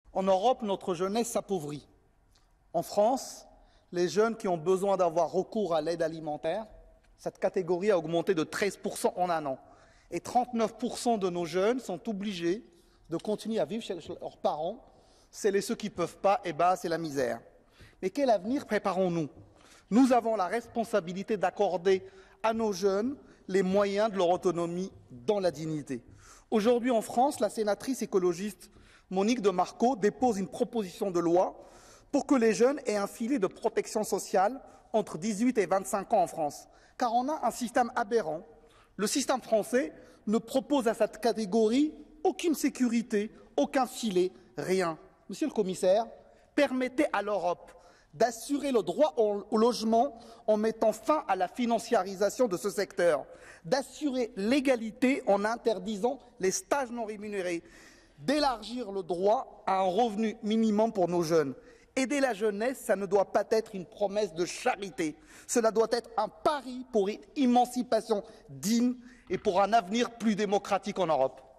En Europe, notre jeunesse s'appauvrit. En France, les jeunes qui ont besoin d'avoir recours à l'aide alimentaire, cette catégorie a augmenté de 13% en un an. Et 39% de nos jeunes sont obligés de continuer à vivre chez leurs parents. C'est ceux qui ne peuvent pas, et c'est la misère. Mais quel avenir préparons-nous? Nous avons la responsabilité d'accorder à nos jeunes les moyens de leur autonomie dans la dignité. Aujourd'hui, en France, la sénatrice écologiste Monique de Marco dépose une proposition de loi pour que les jeunes aient un filet de protection sociale entre 18 et 25 ans en France. Car on a un système aberrant. Le système français ne propose à cette catégorie aucune sécurité, aucun filet, rien. Monsieur le commissaire, permettez à l'Europe d'assurer le droit au logement en mettant fin à la financiarisation de ce secteur, d'assurer l'égalité en interdisant les stages non rémunérés, d'élargir le droit à un revenu minimum pour nos jeunes. Aider la jeunesse, ça ne doit pas être une promesse de charité. Cela doit être un pari pour une émancipation digne et pour un avenir plus démocratique en Europe.